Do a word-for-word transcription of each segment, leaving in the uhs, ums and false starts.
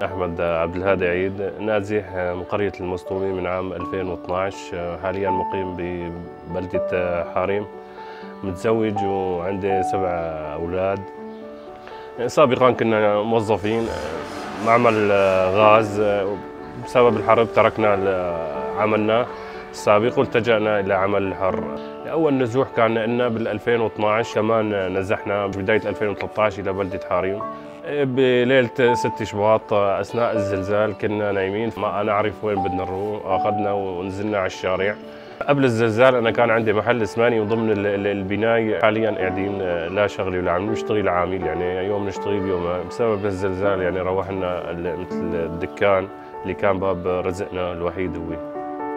أحمد عبد الهادي عيد، نازح من قرية المسطومي من عام ألفين واثنعش، حاليا مقيم ببلدة حاريم، متزوج وعندي سبع أولاد. سابقا كنا موظفين معمل غاز، بسبب الحرب تركنا عملنا السابق والتجأنا إلى عمل الحر. أول نزوح كان لنا بال ألفين واثنعش، كمان نزحنا بداية ألفين وثلاثة عشر إلى بلدة حاريم. بليلة ست شباط أثناء الزلزال كنا نايمين، ما نعرف وين بدنا نروح، أخذنا ونزلنا على الشارع. قبل الزلزال أنا كان عندي محل اسماني وضمن البناية، حاليا قاعدين لا شغلي ولا عامل، نشتغل عامل يعني يوم نشتغل بيوم. بسبب الزلزال يعني روحنا مثل الدكان اللي كان باب رزقنا الوحيد هو.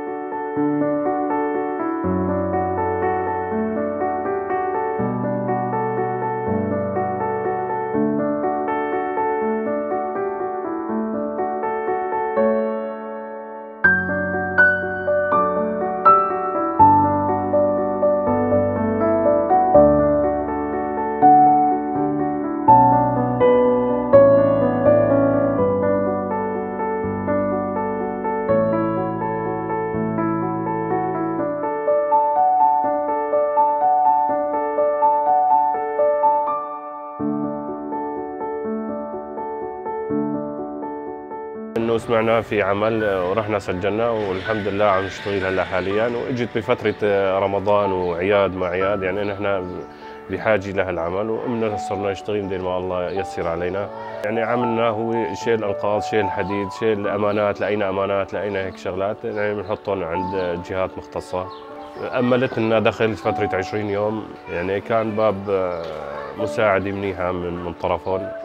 انه سمعنا في عمل ورحنا سجلنا والحمد لله عم نشتغل هلا حاليا. واجت بفتره رمضان وعياد ما عياد، يعني نحن بحاجه لهالعمل وقمنا صرنا نشتغل مثل ما الله ييسر علينا. يعني عملنا هو شيل الانقاض، شيل الحديد، شيل امانات، لقينا امانات، لقينا هيك شغلات يعني بنحطهم عند جهات مختصه. املت لنا دخل فتره عشرين يوم، يعني كان باب مساعده منيحه من من طرفهم.